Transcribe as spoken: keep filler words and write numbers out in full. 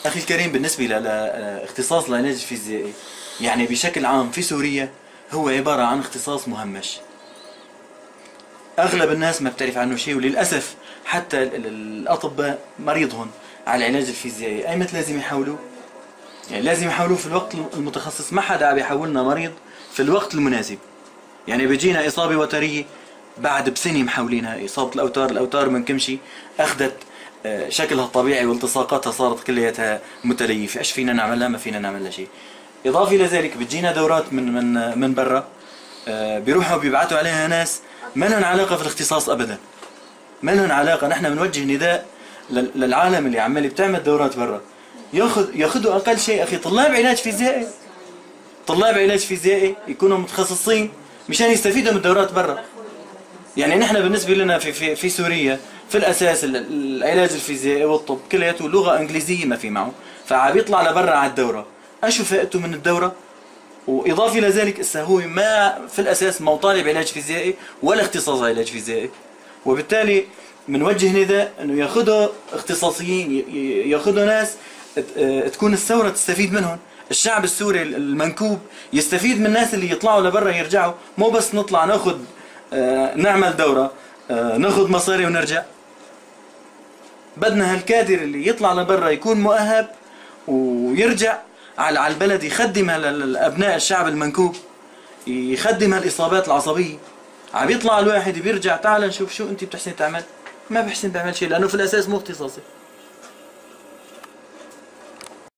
أخي الكريم، بالنسبة لاختصاص العلاج الفيزيائي يعني بشكل عام في سوريا هو عبارة عن اختصاص مهمش. أغلب الناس ما بتعرف عنه شيء، وللأسف حتى الأطباء مريضهم على العلاج الفيزيائي أي متى لازم يحاولوا؟ يعني لازم يحاولوه في الوقت المتخصص. ما حدا عم يحولنا مريض في الوقت المناسب. يعني بيجينا إصابة وترية بعد بسنة محاولينها، إصابة الأوتار، الأوتار من كمشي أخذت شكلها الطبيعي والتصاقاتها صارت كلياتها متليفة، ايش فينا نعملها؟ ما فينا نعملها شيء. إضافة لذلك بتجينا دورات من من من برا، بيروحوا بيبعثوا عليها ناس ما لهم علاقة في الاختصاص أبدا، ما لهم علاقة. نحن بنوجه نداء للعالم اللي عمال بتعمل دورات برا، ياخذ ياخذوا أقل شيء أخي طلاب علاج فيزيائي، طلاب علاج فيزيائي يكونوا متخصصين مشان يستفيدوا من الدورات برا. يعني نحن بالنسبة لنا في في في سوريا في الأساس العلاج الفيزيائي والطب كلياته لغة إنجليزية ما في معه، فعم يطلع لبرا على الدورة. أشو فائدته من الدورة؟ وإضافة لذلك إسا هو ما في الأساس ما طالب علاج فيزيائي ولا اختصاص علاج فيزيائي، وبالتالي بنوجه نداء إنه ياخذوا اختصاصيين، ياخذوا ناس تكون الثورة تستفيد منهم. الشعب السوري المنكوب يستفيد من الناس اللي يطلعوا لبرا يرجعوا، مو بس نطلع ناخذ نعمل دورة ناخذ مصاري ونرجع. بدنا هالكادر اللي يطلع لبرا يكون مؤهب ويرجع على البلد يخدم لابناء الشعب المنكوب، يخدم هالاصابات العصبيه. عم يطلع الواحد بيرجع تعال نشوف شو انت بتحسن تعمل، ما بحسن تعمل شيء لانه في الاساس مو اختصاصي.